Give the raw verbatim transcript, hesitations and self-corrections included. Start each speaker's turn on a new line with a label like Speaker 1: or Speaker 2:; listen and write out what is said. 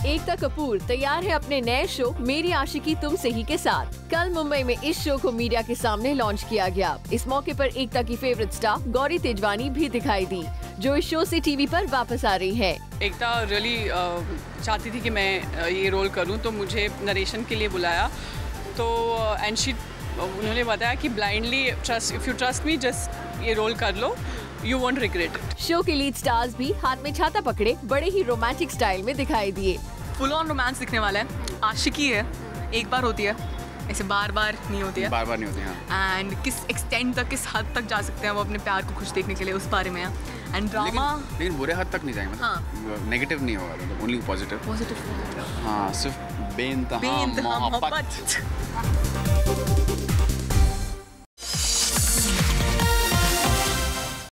Speaker 1: एकता कपूर तैयार है अपने नए शो मेरी आशिकी तुमसे ही के साथ। कल मुंबई में इस शो को मीडिया के सामने लॉन्च किया गया। इस मौके पर एकता की फेवरेट स्टार गौरी तेजवानी भी दिखाई दी, जो इस शो से टीवी पर वापस आ रही है।
Speaker 2: एकता रियली चाहती थी कि मैं ये रोल करूं, तो मुझे नरेशन के लिए बुलाया। तो एंड शी उन्होंने बताया कि blindly trust if you trust me just ये रोल कर लो, you won't regret it.
Speaker 1: Show के लीड स्टार्स भी हाथ में छाता पकड़े बड़े ही रोमांटिक स्टाइल में दिखाई दिए।
Speaker 3: फुल ऑन रोमांस दिखने वाला है। आशिकी है, एक बार होती है, ऐसे बार बार नहीं होती है।
Speaker 4: बार बार नहीं होती है।
Speaker 3: एंड किस एक्सटेंट तक, किस हद तक जा सकते हैं वो अपने प्यार को खुश देखने के लिए, उस बारे में है। एंड ड्रामा
Speaker 4: लेकिन, लेकिन बुरे हद तक नहीं जाएंगे, मतलब नेगेटिव नहीं होगा, मतलब ओनली पॉजिटिव।
Speaker 3: पॉजिटिव
Speaker 4: हाँ, सिर्फ बेइंतहा मोहब्बत।